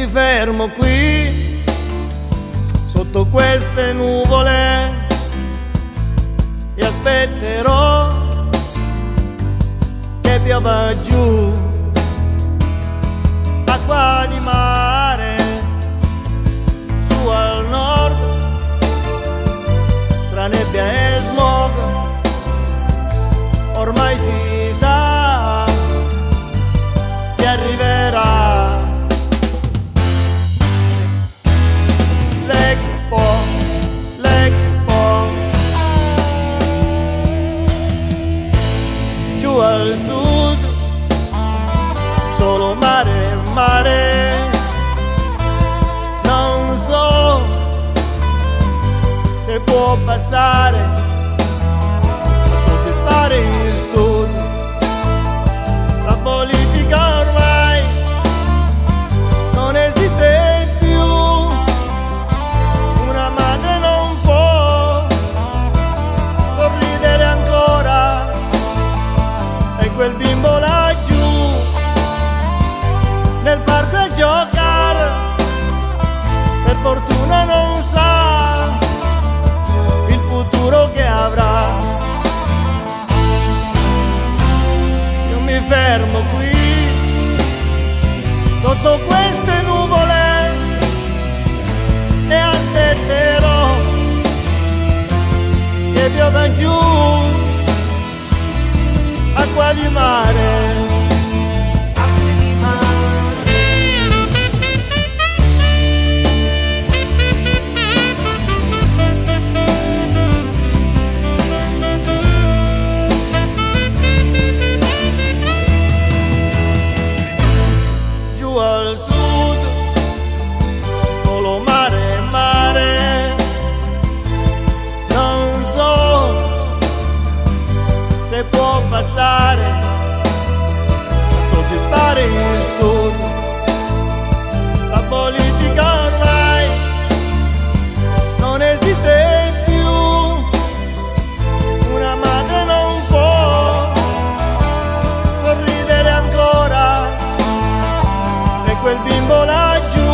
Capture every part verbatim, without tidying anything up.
fermo qui sotto queste nuvole e aspetterò che piova giù acqua di mare su al nord, tra nebbia e smog ormai si sa che arriverà l'Expo, l'Expo. Giù al sud solo mare, mare. Non so se può bastare a soddisfare il sud. La politica ormai non esiste più, una madre non può sorridere ancora e quel bimbo laggiù nel parco a giocare, per fortuna non sa il futuro che avrà. Io mi fermo qui sotto queste nuvole e aspetterò che piova giù acqua di mare. Al sud solo mare, mare. Non so se può bastare a soddisfare il sud. La politica ormai non esiste più, una madre non può sorridere ancora e quel bimbo laggiù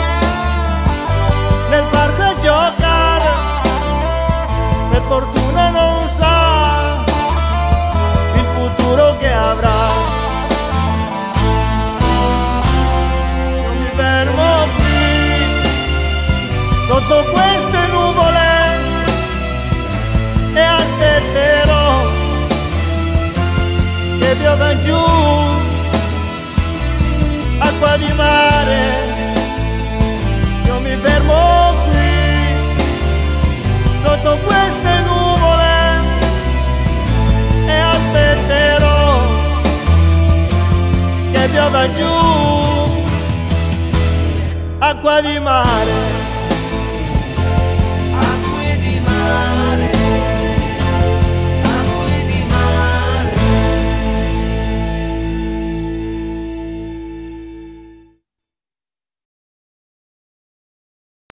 nel parco a giocare, per fortuna non sa il futuro che avrà. Io mi fermo qui sotto queste nuvole e aspetterò che piova giù acqua di mare. Io mi fermo qui sotto queste nuvole e aspetterò che piova giù acqua di mare.